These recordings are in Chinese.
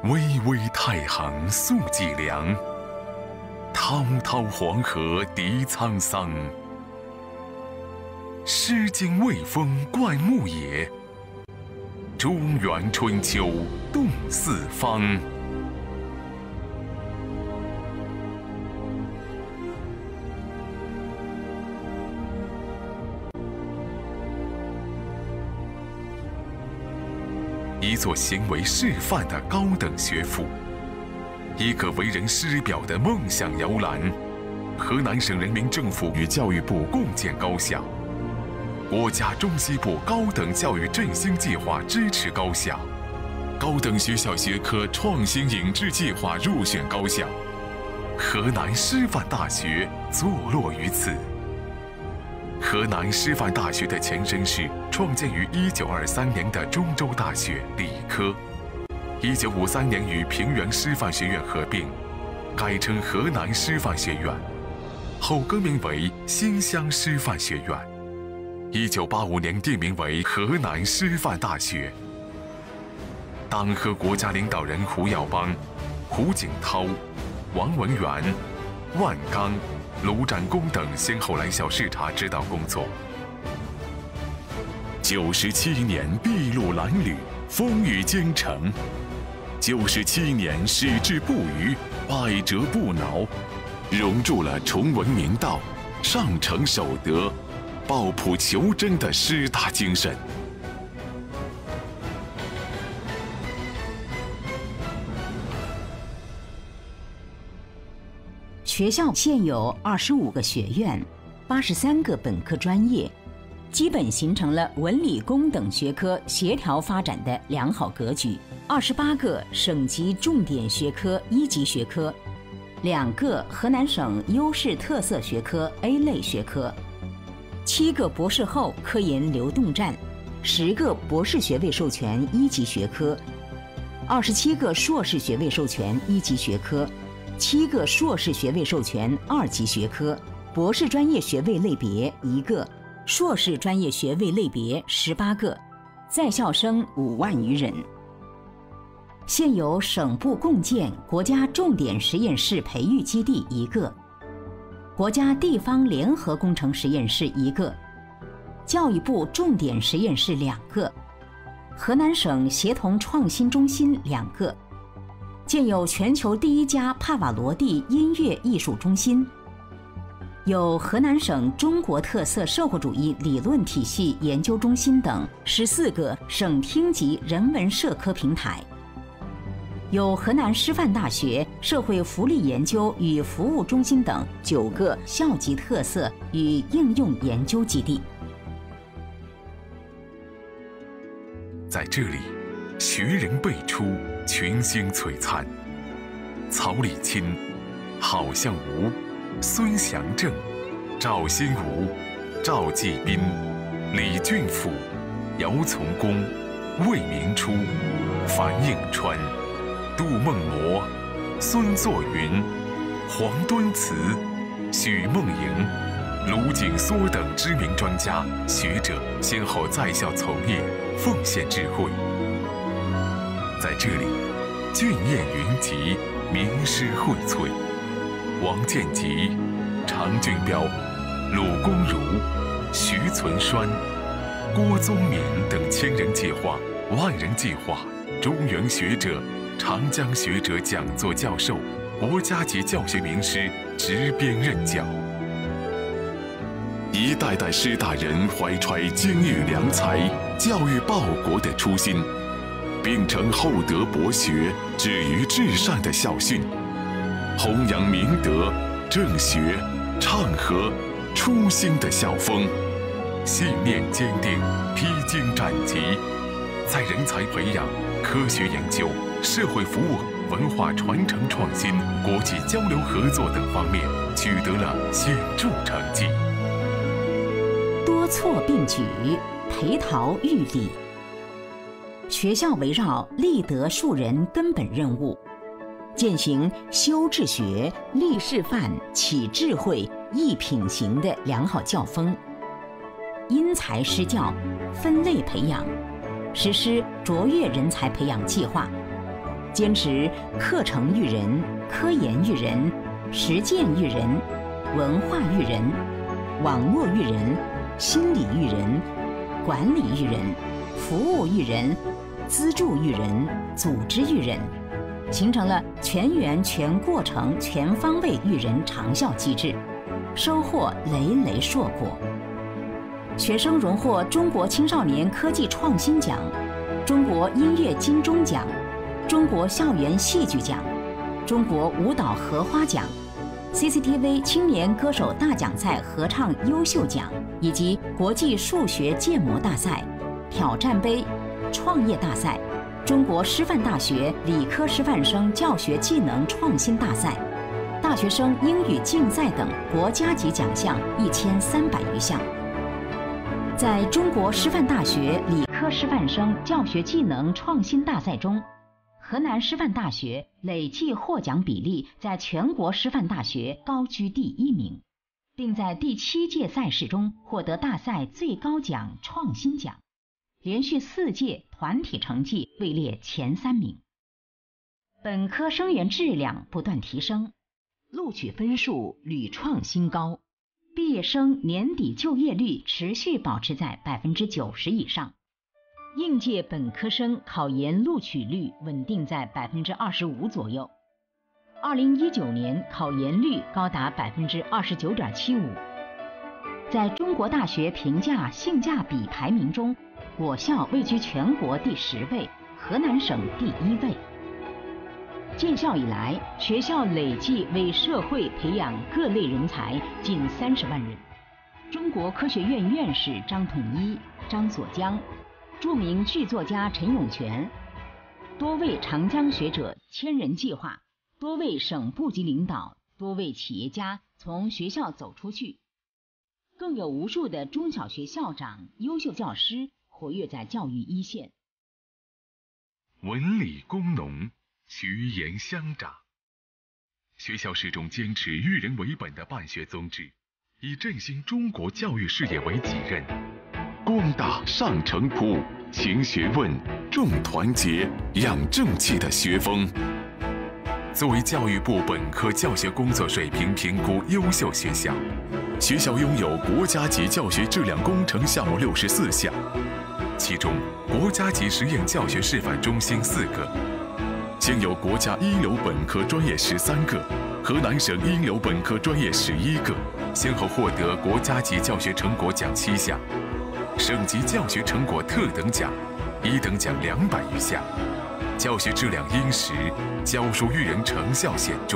巍巍太行溯脊梁，滔滔黄河涤沧桑。诗经卫风贯牧野，中原春秋动四方。一座行为示范的高等学府，一个为人师表的梦想摇篮。河南省人民政府与教育部共建高校，国家中西部高等教育振兴计划支持高校，高等学校学科创新引制计划入选高校。河南师范大学坐落于此。河南师范大学的前身是创建于1923年的中州大学理科，1953年与平原师范学院合并，改称河南师范学院，后更名为新乡师范学院。1985年定名为河南师范大学。党和国家领导人胡耀邦、胡锦涛、王文元、万钢、卢展公等先后来校视察指导工作。97年筚路蓝缕，风雨兼程；97年矢志不渝，百折不挠，融入了崇文明道、上承守德、抱朴求真的师大精神。 学校现有25个学院，83个本科专业，基本形成了文理工等学科协调发展的良好格局。28个省级重点学科一级学科，2个河南省优势特色学科 A 类学科，7个博士后科研流动站，10个博士学位授权一级学科，27个硕士学位授权一级学科，7个硕士学位授权2级学科，博士专业学位类别1个，硕士专业学位类别18个，在校生5万余人。现有省部共建国家重点实验室培育基地1个，国家地方联合工程实验室1个，教育部重点实验室2个，河南省协同创新中心2个，建有全球第1家帕瓦罗蒂音乐艺术中心，有河南省中国特色社会主义理论体系研究中心等14个省厅级人文社科平台，有河南师范大学社会福利研究与服务中心等9个校级特色与应用研究基地。 在这里，学人辈出，群星璀璨。曹礼钦、郝向吾、孙祥正、赵新吾、赵继斌、李俊甫、姚从公、魏明初、樊应川、杜梦谟、孙作云、黄敦慈、许梦莹、卢景梭等知名专家学者先后在校从业，奉献智慧。在这里，俊彦云集，名师荟萃。王建吉、常俊彪、鲁公如、徐存栓、郭宗敏等千人计划、万人计划、中原学者、长江学者讲座教授、国家级教学名师执编任教。一代代师大人怀揣金玉良才、教育报国的初心，秉承厚德博学、止于至善的校训，弘扬明德、正学、倡和、初心的校风，信念坚定，披荆斩棘，在人才培养、科学研究、社会服务、文化传承创新、国际交流合作等方面取得了显著成绩。 多措并举，培陶育理。学校围绕立德树人根本任务，践行修治学、立示范、启智慧、益品行的良好教风，因材施教，分类培养，实施卓越人才培养计划， 坚持课程育人、科研育人、实践育人、文化育人、网络育人、心理育人、管理育人、服务育人、资助育人、组织育人，形成了全员、全过程、全方位育人长效机制，收获累累硕果。学生荣获中国青少年科技创新奖、中国音乐金钟奖、中国校园戏剧奖、中国舞蹈荷花奖、CCTV 青年歌手大奖赛合唱优秀奖，以及国际数学建模大赛、挑战杯、创业大赛、中国师范大学理科师范生教学技能创新大赛、大学生英语竞赛等国家级奖项1300余项。在中国师范大学理科师范生教学技能创新大赛中，河南师范大学累计获奖比例在全国师范大学高居第1名，并在第7届赛事中获得大赛最高奖创新奖，连续4届团体成绩位列前3名。本科生源质量不断提升，录取分数屡创新高，毕业生年底就业率持续保持在90%以上。应届本科生考研录取率稳定在25%左右。2019年考研率高达29.75%。在中国大学评价性价比排名中，我校位居全国第10位，河南省第1位。建校以来，学校累计为社会培养各类人才近30万人。中国科学院院士张统一、张佐江，著名剧作家陈永泉，多位长江学者千人计划，多位省部级领导，多位企业家从学校走出去，更有无数的中小学校长、优秀教师活跃在教育一线。 文理工农，学研相长。学校始终坚持育人为本的办学宗旨，以振兴中国教育事业为己任。光大上城铺，勤学问，重团结，养正气的学风。作为教育部本科教学工作水平评估优秀学校，学校拥有国家级教学质量工程项目64项，其中国家级实验教学示范中心4个，现有国家一流本科专业13个，河南省一流本科专业11个，先后获得国家级教学成果奖7项。省级教学成果特等奖、1等奖200余项，教学质量殷实，教书育人成效显著。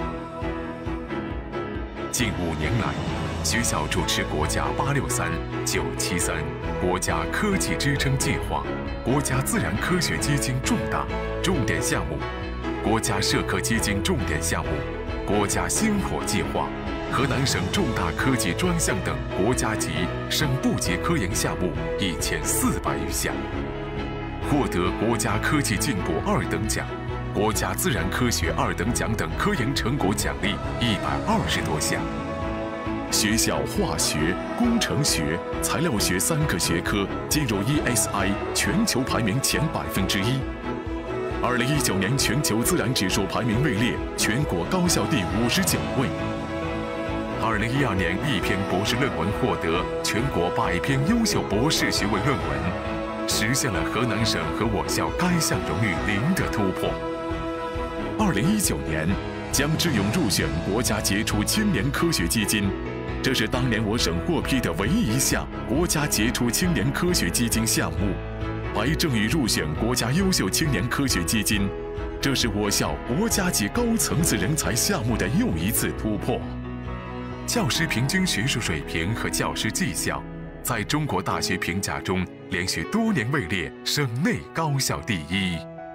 近5年来，学校主持国家863、973国家科技支撑计划、国家自然科学基金重大重点项目、国家社科基金重点项目、国家星火计划、河南省重大科技专项等国家级、省部级科研项目1400余项，获得国家科技进步2等奖、国家自然科学2等奖等科研成果奖励120多项。学校化学、工程学、材料学3个学科进入 ESI 全球排名前1%。2019年全球自然指数排名位列全国高校第59位。2012年一篇博士论文获得全国100篇优秀博士学位论文，实现了河南省和我校该项荣誉0的突破。2019年，将智勇入选国家杰出青年科学基金，这是当年我省获批的唯一一项国家杰出青年科学基金项目。白正宇入选国家优秀青年科学基金，这是我校国家级高层次人才项目的又一次突破。教师平均学术水平和教师绩效，在中国大学评价中连续多年位列省内高校第1。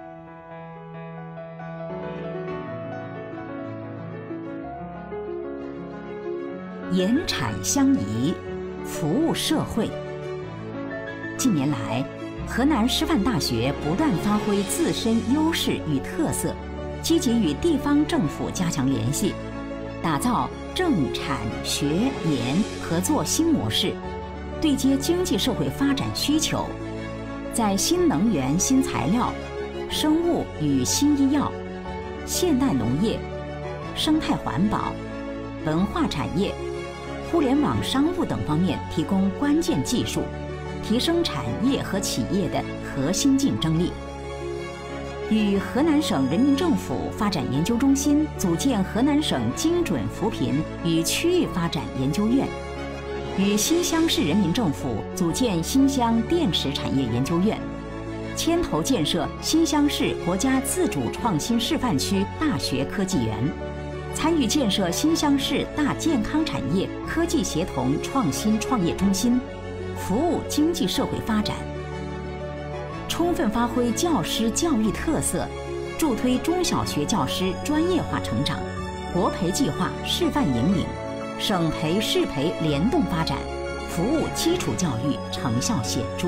研产相宜，服务社会。近年来，河南师范大学不断发挥自身优势与特色，积极与地方政府加强联系，打造政产学研合作新模式，对接经济社会发展需求，在新能源、新材料、 生物与新医药、现代农业、生态环保、文化产业、互联网商务等方面提供关键技术，提升产业和企业的核心竞争力。与河南省人民政府发展研究中心组建河南省精准扶贫与区域发展研究院，与新乡市人民政府组建新乡电池产业研究院，牵头建设新乡市国家自主创新示范区大学科技园，参与建设新乡市大健康产业科技协同创新创业中心，服务经济社会发展。充分发挥教师教育特色，助推中小学教师专业化成长，国培计划示范引领，省培市培联动发展，服务基础教育成效显著。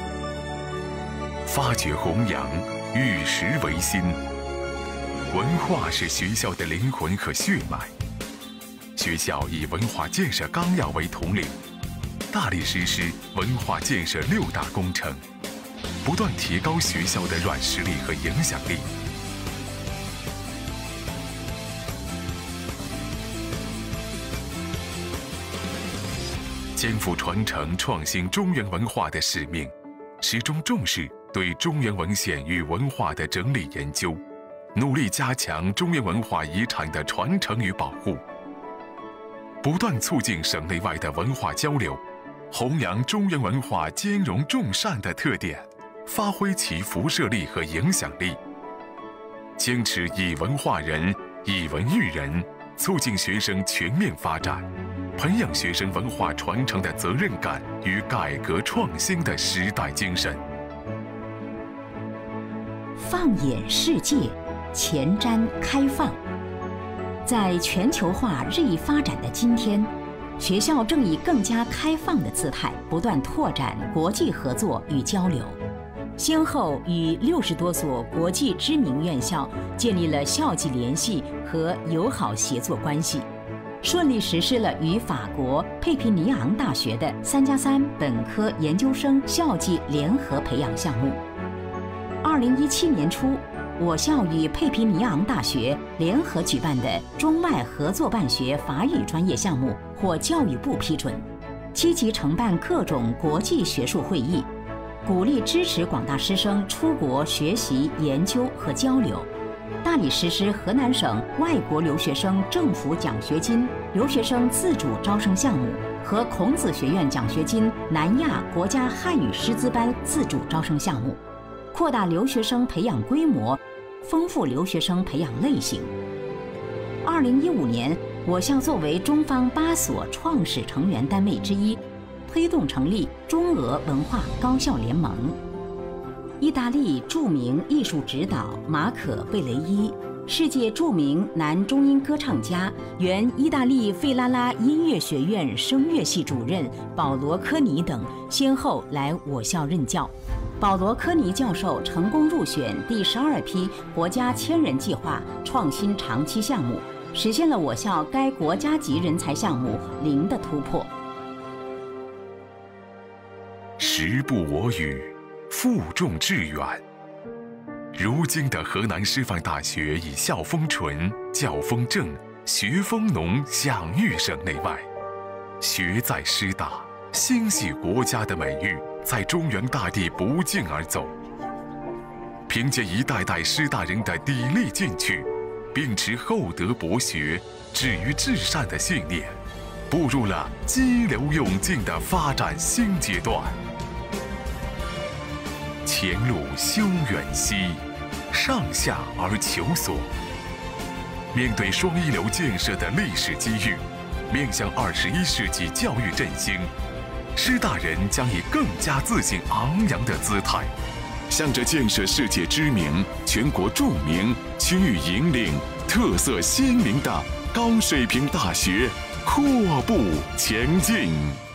发掘弘扬，与时为新。文化是学校的灵魂和血脉。学校以文化建设纲要为统领，大力实施文化建设6大工程，不断提高学校的软实力和影响力。肩负传承创新中原文化的使命，始终重视对中原文献与文化的整理研究，努力加强中原文化遗产的传承与保护，不断促进省内外的文化交流，弘扬中原文化兼容众善的特点，发挥其辐射力和影响力，坚持以文化人、以文育人，促进学生全面发展，培养学生文化传承的责任感与改革创新的时代精神。 放眼世界，前瞻开放。在全球化日益发展的今天，学校正以更加开放的姿态，不断拓展国际合作与交流。先后与60多所国际知名院校建立了校际联系和友好协作关系，顺利实施了与法国佩皮尼昂大学的3+3本科研究生校际联合培养项目。2017年初，我校与佩皮尼昂大学联合举办的中外合作办学法语专业项目获教育部批准，积极承办各种国际学术会议，鼓励支持广大师生出国学习、研究和交流，大力实施河南省外国留学生政府奖学金、留学生自主招生项目和孔子学院奖学金南亚国家汉语师资班自主招生项目，扩大留学生培养规模，丰富留学生培养类型。2015年，我校作为中方8所创始成员单位之一，推动成立中俄文化高校联盟。意大利著名艺术指导马可·贝雷伊，世界著名男中音歌唱家、原意大利费拉拉音乐学院声乐系主任保罗·科尼等先后来我校任教。保罗·科尼教授成功入选第12批国家千人计划创新长期项目，实现了我校该国家级人才项目0的突破。 时不我与，负重致远。如今的河南师范大学以校风纯、教风正、学风浓享誉省内外，学在师大，心系国家的美誉在中原大地不胫而走。凭借一代代师大人的砥砺进取，秉持厚德博学、止于至善的信念，步入了激流勇进的发展新阶段。前路修远兮，上下而求索。面对双一流建设的历史机遇，面向21世纪教育振兴，师大人将以更加自信昂扬的姿态，向着建设世界知名、全国著名、区域引领、特色鲜明的高水平大学阔步前进。